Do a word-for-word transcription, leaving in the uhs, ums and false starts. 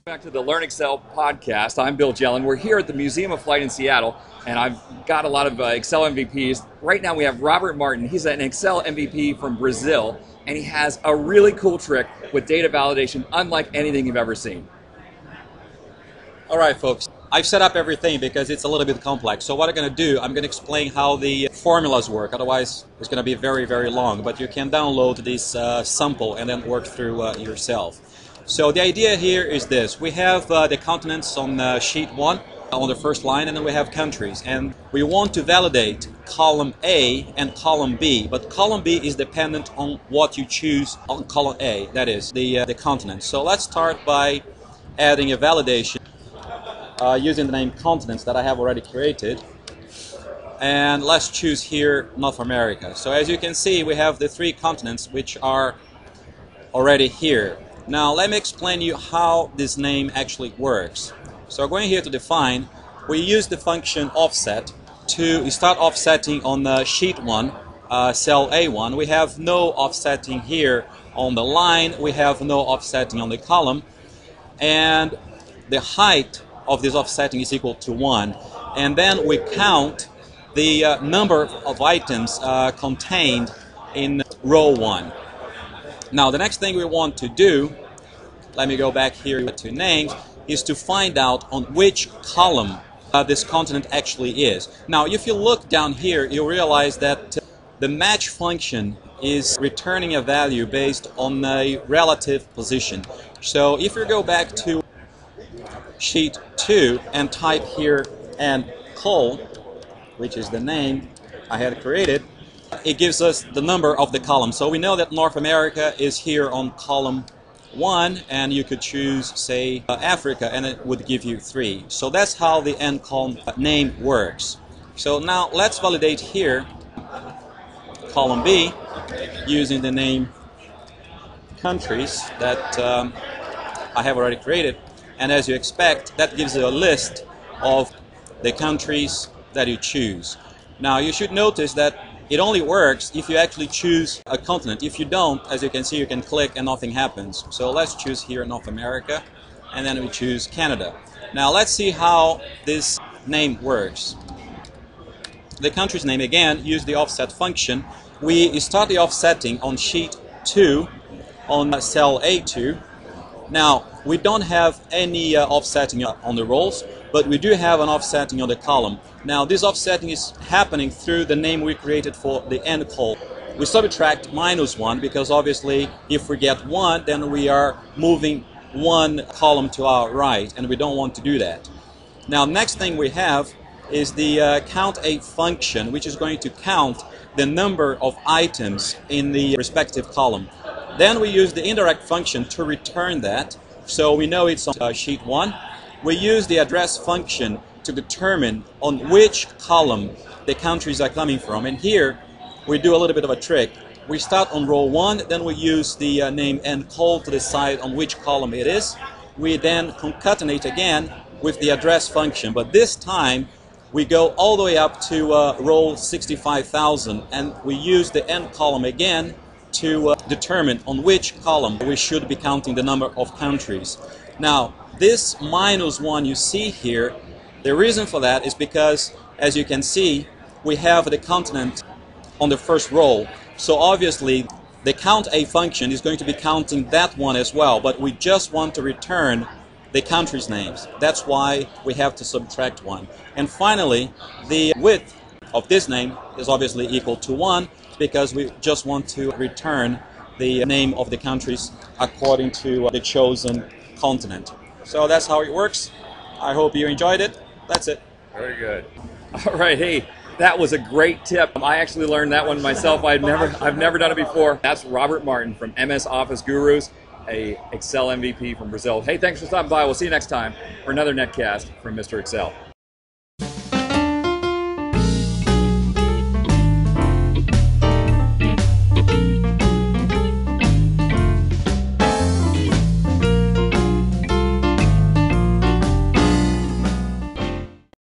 Back to the Learn Excel podcast. I'm Bill Jelen. We're here at the Museum of Flight in Seattle, and I've got a lot of uh, Excel M V Ps. Right now we have Robert Martin. He's an Excel M V P from Brazil, and he has a really cool trick with data validation unlike anything you've ever seen. All right, folks. I've set up everything because it's a little bit complex. So what I'm going to do, I'm going to explain how the formulas work. Otherwise, it's going to be very, very long. But you can download this uh, sample and then work through uh, yourself. So the idea here is this. We have uh, the continents on uh, sheet one on the first line, and then we have countries. And we want to validate column A and column B. But column B is dependent on what you choose on column A, that is, the, uh, the continent. So let's start by adding a validation uh, using the name continents that I have already created. And let's choose here North America. So as you can see, we have the three continents which are already here. Now let me explain you how this name actually works. So going here to define, we use the function offset to start offsetting on the sheet one, uh, cell A one. We have no offsetting here on the line, we have no offsetting on the column, and the height of this offsetting is equal to one. And then we count the uh, number of items uh, contained in row one. Now the next thing we want to do, let me go back here to names, is to find out on which column uh, this continent actually is. Now if you look down here, you realize that uh, the match function is returning a value based on a relative position. So if you go back to sheet two and type here and col, which is the name I had created, it gives us the number of the column. So we know that North America is here on column one, and you could choose, say, uh, Africa, and it would give you three. So that's how the end column name works. So now let's validate here column B using the name countries that um, I have already created. And as you expect, that gives you a list of the countries that you choose. Now you should notice that it only works if you actually choose a continent. If you don't, as you can see, you can click and nothing happens. So let's choose here North America, and then we choose Canada. Now let's see how this name works. The country's name, again, use the offset function. We start the offsetting on sheet two on cell A two. Now we don't have any uh, offsetting on the rows, but we do have an offsetting on the column. Now this offsetting is happening through the name we created for the end col. We subtract minus one because obviously if we get one, then we are moving one column to our right, and we don't want to do that. Now next thing we have is the uh, count A function, which is going to count the number of items in the respective column. Then we use the indirect function to return that. So we know it's on uh, sheet one. We use the address function to determine on which column the countries are coming from. And here we do a little bit of a trick. We start on row one, then we use the uh, name and col to decide on which column it is. We then concatenate again with the address function, but this time we go all the way up to uh, row sixty-five thousand, and we use the end column again to uh, determine on which column we should be counting the number of countries. Now this minus one you see here, the reason for that is because, as you can see, we have the continent on the first row. So obviously the count A function is going to be counting that one as well, but we just want to return the countries' names. That's why we have to subtract one. And finally, the width of this name is obviously equal to one because we just want to return the name of the countries according to the chosen continent. So that's how it works. I hope you enjoyed it. That's it. Very good. All right, hey, that was a great tip. I actually learned that one myself. I've never, I've never done it before. That's Robert Martin from M S Office Gurus, a Excel M V P from Brazil. Hey, thanks for stopping by. We'll see you next time for another netcast from Mister Excel.